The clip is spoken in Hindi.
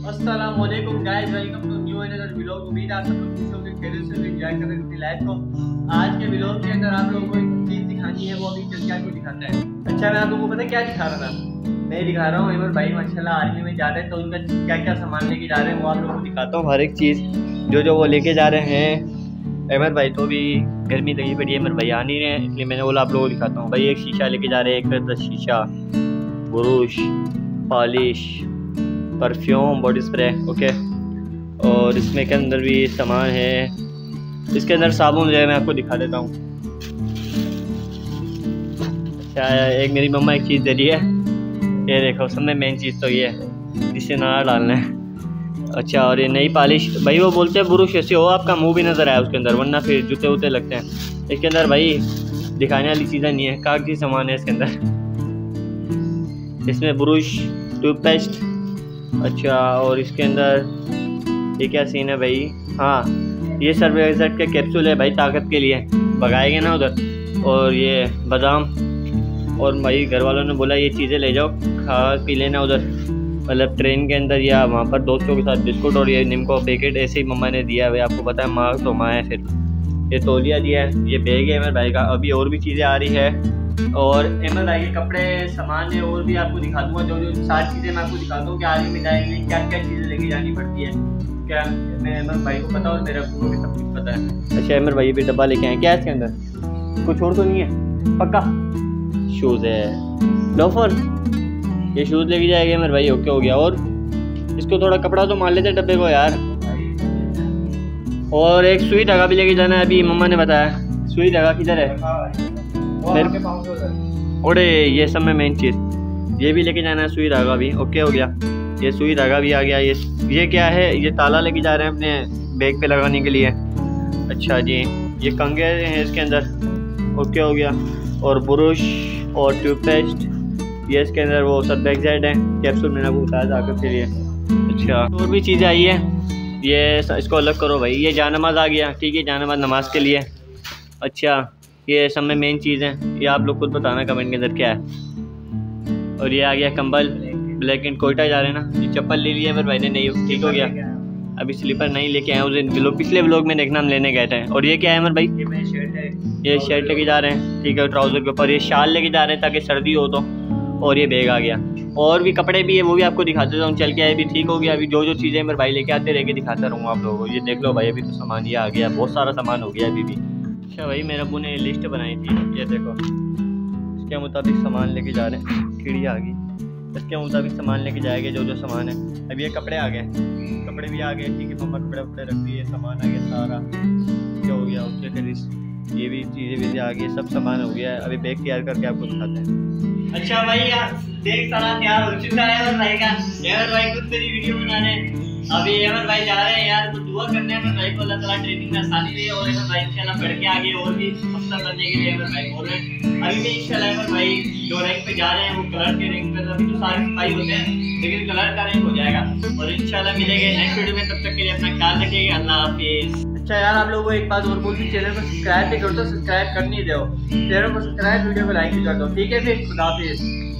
अस्सलाम वालेकुम guys, welcome to new another vlog. उम्मीद है आप सब लोग खुश होंगे, खैरियत से एंजॉय कर रहे हैं अपनी लाइफ को। आज के व्लॉग के अंदर आप लोगों को एक चीज़ दिखानी है, वो अभी चल के आपको दिखाता है। अच्छा, मैं आप लोगों को पता है क्या दिखा रहा था? मैं दिखा रहा हूँ अहमद भाई माशाल्लाह आर्मी में जा रहे हैं, तो उनका क्या क्या सामान लेके जा रहे हैं वो आप लोगों को दिखाता हूँ। हर एक चीज़ जो वो लेके जा रहे हैं। अहमद भाई तो भी गर्मी लगी पड़ी है, अहमद भाई आ नहीं रहे हैं, इसलिए मैंने बोला आप लोगों को दिखाता हूँ। भाई एक शीशा लेके जा रहे हैं, एक शीशा, बुरुश, polish, perfume, body spray, okay. और इसमें के अंदर भी सामान है। इसके अंदर साबुन जो है मैं आपको दिखा देता हूँ। अच्छा, एक मेरी मम्मा एक चीज़ दे रही है, ये देखो। सब में मेन चीज़ तो ये है जिससे नारा डालना है। अच्छा, और ये नई पॉलिश। भाई वो बोलते हैं बुरुश ऐसे हो आपका मुंह भी नज़र आया उसके अंदर, वरना फिर जूते वूते लगते हैं। इसके अंदर भाई दिखाने वाली चीज़ें नहीं है, कागजी सामान है इसके अंदर। इसमें बुरुश, टूथपेस्ट। अच्छा, और इसके अंदर ये क्या सीन है भाई? हाँ, ये सर्वेक्सेट के कैप्सूल है भाई, ताकत के लिए भगाएंगे ना उधर। और ये बादाम। और भाई घर वालों ने बोला ये चीज़ें ले जाओ, खा पी लेना उधर, मतलब ट्रेन के अंदर या वहाँ पर दोस्तों के साथ। बिस्कुट और ये निम्को पैकेट ऐसे ही मम्मा ने दिया है। आपको पता है माँ तो माँ है। फिर ये तौलिया दिया है, ये बैग है अहमद भाई का। अभी और भी चीज़ें आ रही है, और अहमद भाई के कपड़े, सामान है, और भी आपको दिखा दूँगा। जो सारी चीज़ें मैं आपको दिखाता हूँ कि आर्मी में जाएंगे क्या क्या चीज़ें लेके जानी पड़ती है। क्या मैं अहमद भाई को पता और मेरे को भी सब कुछ पता है। अच्छा, अहमद भाई भी डब्बा लेके आए। क्या है इसके अंदर? कुछ और तो नहीं है पक्का? शूज़ है, लोफर, ये शूज़ लेके जाएंगे अहमद भाई। ओके हो गया। और इसको थोड़ा कपड़ा तो मार लेते डब्बे को यार। और एक सुई धागा भी लेके जाना है, अभी मम्मा ने बताया। सुई धागा किधर है? अरे ये सब में मेन चीज़ ये भी लेके जाना है, सुई धागा भी। ओके हो गया, ये सुई धागा भी आ गया। ये क्या है? ये ताला लेके जा रहे हैं अपने बैग पे लगाने के लिए। अच्छा जी, ये कंघे हैं इसके अंदर। ओके हो गया। और बुरुश और टूथपेस्ट, ये इसके अंदर वो सब बैग साइड है। कैप्सूल मैंने आपको बताया था आकर के लिए। अच्छा, और भी चीज़ें आई है। ये इसको अलग करो भाई। ये जानमाज आ गया, ठीक है, जानमाज नमाज के लिए। अच्छा, ये सब में मेन चीज़ है, ये आप लोग खुद बताना कमेंट के अंदर क्या है। और ये आ गया कंबल, ब्लैक एंड कोयटा जा रहे हैं ना। ये चप्पल ले लिया पर भाई ने, नहीं ठीक हो गया। अभी स्लीपर नहीं लेके आए, उस दिन पिछले व्लॉग में देखना हम लेने गए थे। और ये क्या है अमर भाई? ये मेरी शर्ट है, ये शर्ट लेके जा रहे हैं, ठीक है, ट्राउज़र के ऊपर। ये शाल लेके जा रहे हैं ताकि सर्दी हो तो। और ये बैग आ गया। और भी कपड़े भी है, वो भी आपको दिखा देता हूँ। चल के आए भी, ठीक हो गया। अभी जो चीज़ें मेरे भाई लेके आते रह के दिखाता रहूँगा आप लोगों को। ये देख लो भाई, अभी तो सामान ये आ गया, बहुत सारा सामान हो गया अभी भी। अच्छा भाई, मेरे अब्बू ने लिस्ट बनाई थी, ये देखो। इसके मुताबिक सामान लेके जा रहे हैं। खिड़ी आ गई, इसके मुताबिक सामान लेके जाएंगे जो सामान है। अभी ये कपड़े आ गए, कपड़े भी आ गए, ठीक है। मम्मा कपड़े वपड़े रख दिए, सामान आ गया सारा। क्या हो गया? ओके, फिर ये भी चीज़ें आ गई, सब सामान हो गया है। अभी बैग तैयार करके आपको दिखाते हैं। अच्छा भाई, यार बैग सारा तैयार हो चुका है अहमद भाई का। अहमद भाई खुद तेरी वीडियो बना रहे हैं। अभी अहमद भाई जा रहे हैं यार, तो दुआ करने अहमद भाई को अल्लाह ताला ट्रेनिंग में आसानी दे, और अहमद भाई इंशाल्लाह बढ़ के आगे और भी अच्छा करने के लिए अहमद भाई बोल रहे हैं। अभी भी इंशाल्लाह अहमद भाई जो रैंक पे जा रहे हैं, वो कलर के रैंक पे। अभी तो सारे भाई होते हैं, लेकिन कलर का रैंक हो जाएगा। और इंशाल्लाह मिलेंगे नेक्स्ट वीडियो में, तब तक के लिए अपना ख्याल रखिएगा। अल्लाह हाफिज़। अच्छा यार, आप लोगों को एक बात और बोल दी, चैनल को सब्सक्राइब भी कर दो, सब्सक्राइब कर नहीं दो, चैनल को सब्सक्राइब, वीडियो को लाइक भी कर दो, ठीक है। फिर खुदा हाफिज़।